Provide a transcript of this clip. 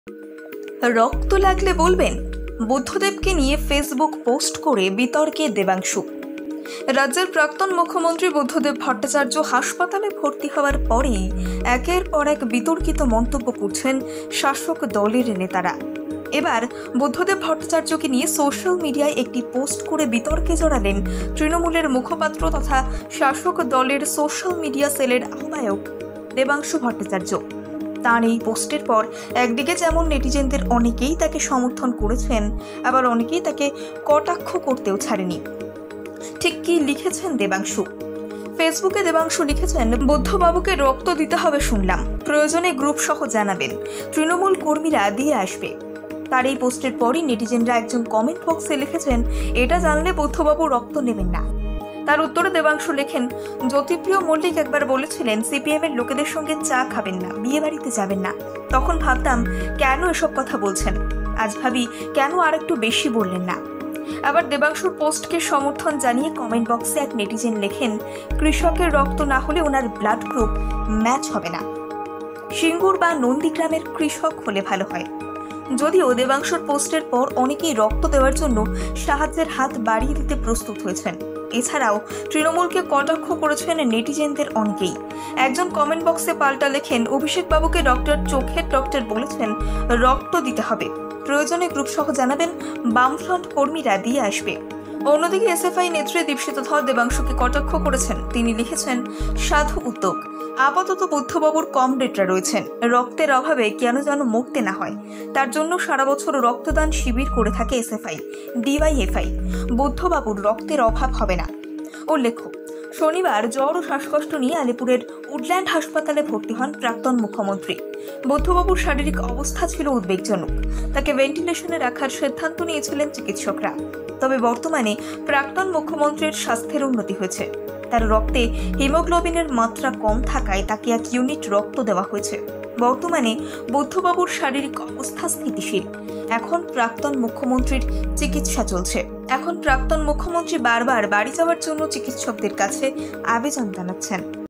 রক্ত লাগলে বলবেন, বুদ্ধদেবকে নিয়ে ফেসবুক পোস্ট করে বিতর্কে দেবাংশু। রাজ্যের প্রাক্তন মুখ্যমন্ত্রী বুদ্ধদেব ভট্টাচার্য হাসপাতালে ভর্তি হওয়ার পরেই একের পর এক বিতর্কিত মন্তব্য করছেন শাসক দলের নেতারা। এবার বুদ্ধদেব ভট্টাচার্যকে নিয়ে সোশ্যাল মিডিয়ায় একটি পোস্ট করে বিতর্কে জড়ালেন তৃণমূলের মুখপাত্র তথা শাসক দলের সোশ্যাল মিডিয়া সেলের আহ্বায়ক দেবাংশু ভট্টাচার্য। তার এই পোস্টের পর একদিকে যেমন নেটিজেনদের অনেকেই তাকে সমর্থন করেছেন, আবার অনেকেই তাকে কটাক্ষ করতেও ছাড়েনি। ঠিক কি লিখেছেন দেবাংশু? ফেসবুকে দেবাংশু লিখেছেন, বুদ্ধবাবুকে রক্ত দিতে হবে শুনলাম, প্রয়োজনে গ্রুপ সহ জানাবেন, তৃণমূল কর্মীরা দিয়ে আসবে। তার এই পোস্টের পরই নেটিজেনরা একজন কমেন্ট বক্সে লিখেছেন, এটা জানলে বুদ্ধবাবু রক্ত নেবেন না। তার উত্তরে দেবাংশু লেখেন, জ্যোতিপ্রিয় মল্লিক একবার বলেছিলেন সিপিএম এর লোকেদের সঙ্গে চা খাবেন না, বিয়ে বাড়িতে যাবেন না। তখন ভাবতাম কেন এসব কথা বলছেন, আজ ভাবি কেন আর একটু বেশি বললেন না। আবার দেবাংশুর পোস্টকে সমর্থন জানিয়ে কমেন্ট বক্সে এক নেটিজেন লেখেন, কৃষকের রক্ত না হলে ওনার ব্লাড গ্রুপ ম্যাচ হবে না, সিঙ্গুর বা নন্দীগ্রামের কৃষক হলে ভালো হয়। যদিও দেবাংশুর পোস্টের পর অনেকেই রক্ত দেওয়ার জন্য সাহায্যের হাত বাড়িয়ে দিতে প্রস্তুত হয়েছেন। এছাড়াও তৃণমূলকে কটাক্ষ করেছেন নেটিজেনদের অনেকেই। একজন কমেন্ট বক্সে পাল্টা লেখেন, অভিষেক বাবুকে ডক্টর চোখের ডক্টর বলেছেন রক্ত দিতে হবে, প্রয়োজনে গ্রুপ সহ জানাবেন, বামফ্রন্ট কর্মীরা দিয়ে আসবে। অন্যদিকে এসএফআই নেত্রী দীপশিত ধর দেবাংশুকে কটাক্ষ করেছেন। তিনি লিখেছেন, সাধু উদ্যোগ, আপাতত বুদ্ধবাবুর কমরেডরা রয়েছেন, রক্তের অভাবে কেন যেন মরতে না হয়, তার জন্য সারা বছর রক্তদান শিবির করে থাকে এসএফআই, ডিওয়াইএফআই। বুদ্ধবাবুর রক্তের অভাব হবে না। উল্লেখ্য, শনিবার জ্বর ও শ্বাসকষ্ট নিয়ে আলিপুরের উডল্যান্ড হাসপাতালে ভর্তি হন প্রাক্তন মুখ্যমন্ত্রী। বুদ্ধবাবুর শারীরিক অবস্থা ছিল উদ্বেগজনক, তাকে ভেন্টিলেশনে রাখার সিদ্ধান্ত নিয়েছিলেন চিকিৎসকরা। তবে বর্তমানে প্রাক্তন মুখ্যমন্ত্রীর স্বাস্থ্যের উন্নতি হয়েছে। তার রক্তে হিমোগ্লোবিনের মাত্রা কম থাকায় তাকে 1 ইউনিট রক্ত দেওয়া হয়েছে। বর্তমানে বুদ্ধবাবুর শারীরিক অবস্থা স্থিতিশীল। এখন প্রাক্তন মুখ্যমন্ত্রীর চিকিৎসা চলছে। এখন প্রাক্তন মুখ্যমন্ত্রী বারবার বাড়ি যাওয়ার জন্য চিকিৎসকদের কাছে আবেদন জানাচ্ছেন।